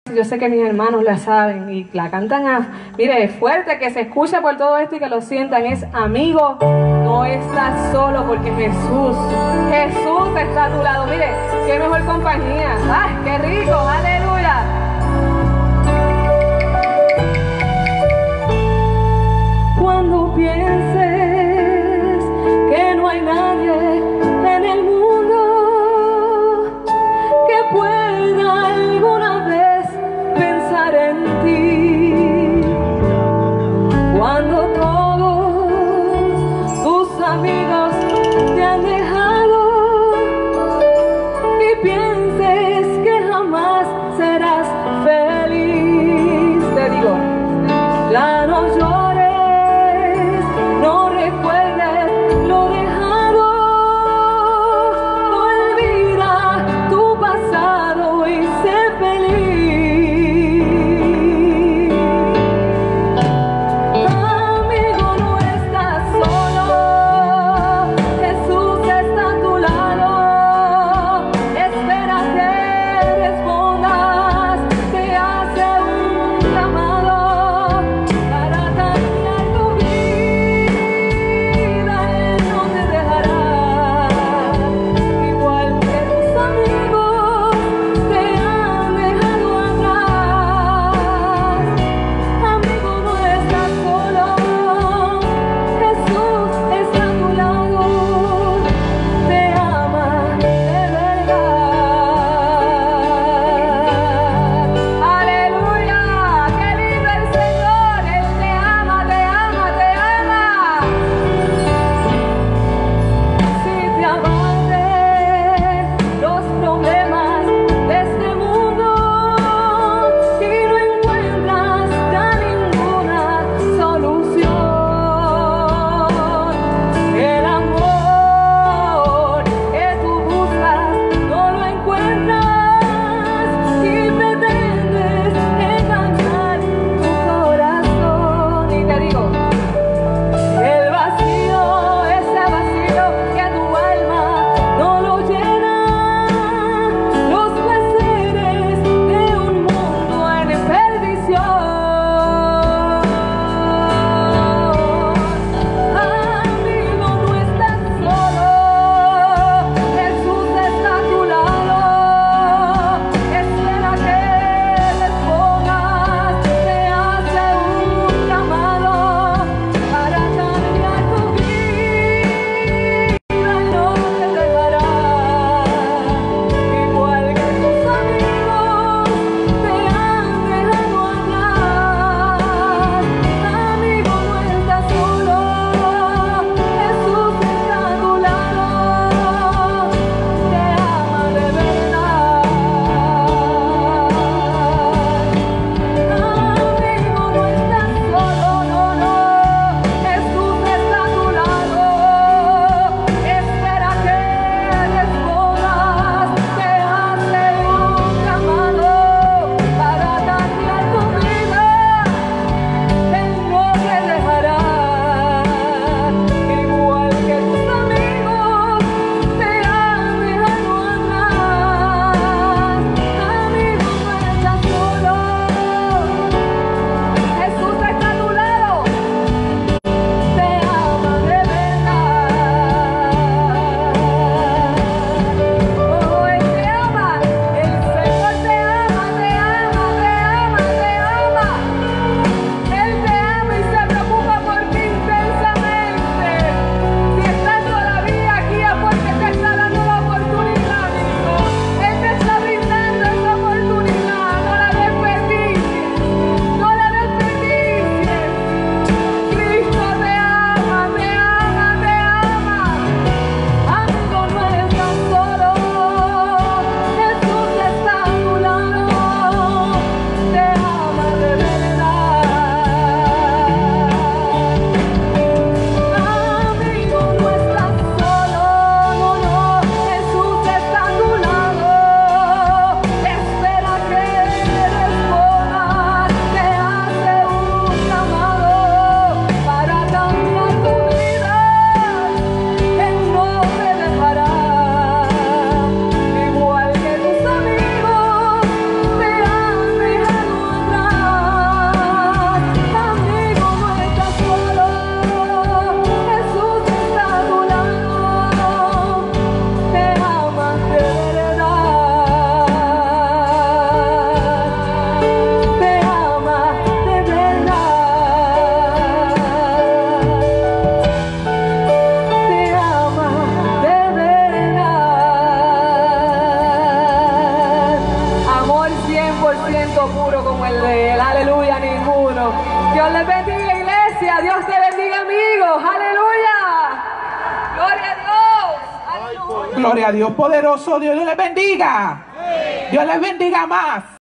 Yo sé que mis hermanos la saben y la cantan mire, fuerte, que se escuche por todo esto y que lo sientan. Es amigo, no estás solo, porque Jesús está a tu lado. Mire, qué mejor compañía. ¡Ay, qué rico! ¡Aleluya! Cuando pienses que no hay nadie en el mundo que pueda alguna vez pensar en ti, cuando todos tus amigos te han dejado y pienses que jamás se Dios les bendiga, iglesia. Dios te bendiga, amigos. Aleluya. Gloria a Dios. Aleluya. Gloria a Dios poderoso. Dios les bendiga. Dios les bendiga más.